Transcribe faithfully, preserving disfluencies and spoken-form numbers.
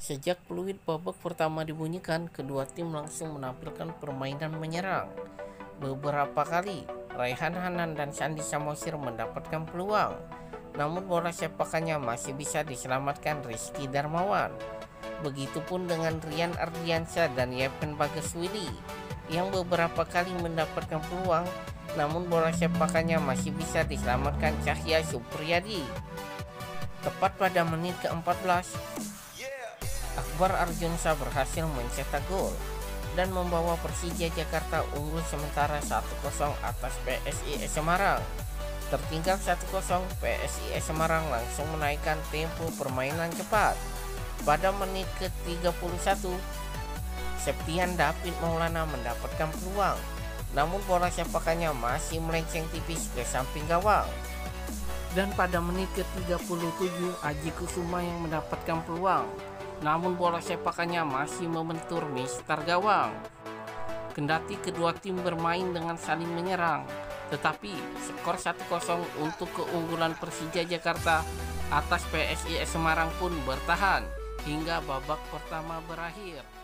Sejak peluit babak pertama dibunyikan, kedua tim langsung menampilkan permainan menyerang. Beberapa kali, Raihan Hanan dan Sandi Samosir mendapatkan peluang, namun bola sepakannya masih bisa diselamatkan Rizky Darmawan. Begitupun dengan Rian Ardiansyah dan Yepen Bagaswili yang beberapa kali mendapatkan peluang, namun bola sepakannya masih bisa diselamatkan Cahya Supriyadi. Tepat pada menit keempat belas, Akbar Arjunsa berhasil mencetak gol dan membawa Persija Jakarta unggul sementara satu kosong atas P S I S Semarang. Tertinggal satu kosong, P S I S Semarang langsung menaikkan tempo permainan cepat. Pada menit ke tiga puluh satu, Septian David Maulana mendapatkan peluang, namun bola sepakannya masih melenceng tipis ke samping gawang. Dan pada menit ke tiga puluh tujuh, Aji Kusuma yang mendapatkan peluang, namun bola sepakannya masih membentur mister gawang. Kendati kedua tim bermain dengan saling menyerang, tetapi skor satu kosong untuk keunggulan Persija Jakarta atas P S I S Semarang pun bertahan hingga babak pertama berakhir.